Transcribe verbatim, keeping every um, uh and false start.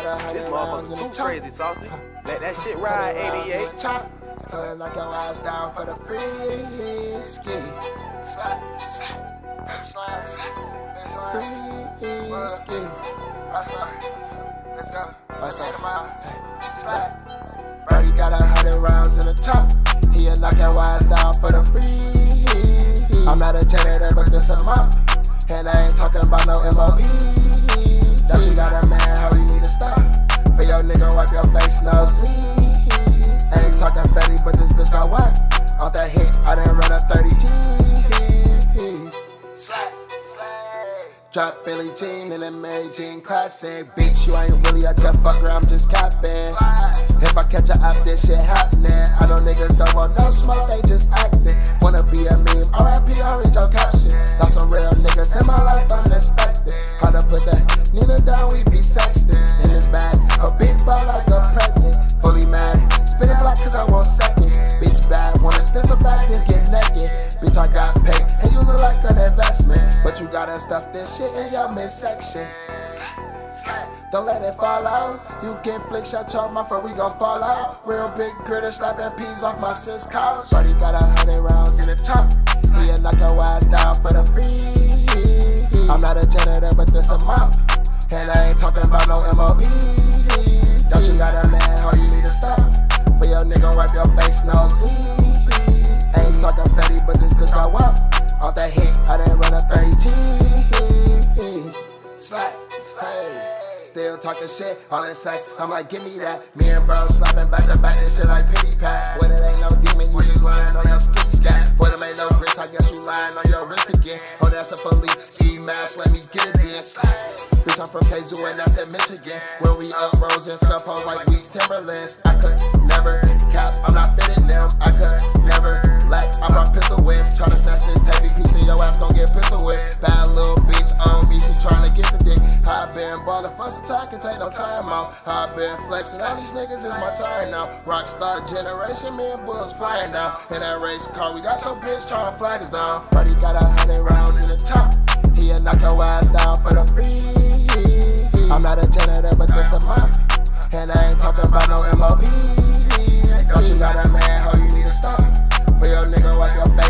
This motherfucker too crazy, saucy. Let that shit ride, eighty-eight. Hood, knock your ass down for the free ski. Slap, slap, slap, slap. Free ski. Let's go. Let's go. Slap. Brody got a hundred rounds in the top. He'll knock your ass down for the free. I'm not a janitor, but this a mop. And I ain't talking about no M O P. Don't you got a man, how you need to stop? For your nigga, wipe your face, nose clean. Ain't talking fatty, but this bitch got whack. Off that hit, I done run up thirty G's. Slap, slap. Drop Billie Jean in a Mary Jean classic. Bitch, you ain't really a good fucker, I'm just capping. If I catch her up, this shit happening. I know niggas don't want no smoke, they just acting. Wanna be a meme, R I P, I'll read your caption. Got some real niggas in my life, unexpected. How to put that Nina down, we be sexting. In this bag, a big ball like a present. Fully mad, spin it black cause I want seconds. Bitch bad, wanna spin some back and get naked. Bitch, I got paid, and you look like an investment. But you gotta stuff this shit in your midsection. Don't let it fall out. You get flick, shut your mouth or we gon' fall out. Real big critter slapping peas off my sis couch. Brody got a hundred rounds in the top. He'll knock your ass down for the free. I'm not a janitor, but this a mop. And I ain't talking about no M O P. Don't you got a man, how you need to stop? For your nigga, wipe your face, nose clean. Ain't talking fatty, but this bitch got wop. Off that hit, I done run up thirty G's. Slap, hey. Still talking shit, all in sex, I'm like, give me that. Me and bro slapping back to back, this shit like pity pat. When it ain't no demon, you just lying on that skinny scat. When it ain't no grits, I guess you lying on your wrist again. Oh, that's a fully ski mask, let me get it in. Bitch, I'm from K Z U and that's in Michigan. Where we up rose and scuff hoes like we Timberlands. I could never cap, I'm not fitting them. I could never lack, I brought pistol whip. Tryna snatch this tappy piece, then your ass gon' get pistol whip. Bad little bitch on me, she tryna get the dick. I been ballin' for some time, can take no time out. I been flexing, all these niggas is my time now. Rockstar generation, me and Bulls flying now. In that race car, we got your bitch tryna flag us down. Brody got a hundred rounds in the top. He'll knock your ass down for the free. I'm not a janitor, but this a mop. And I ain't talking about no M O P. Don't you got a man, how you need to stop? For your nigga, wipe your face.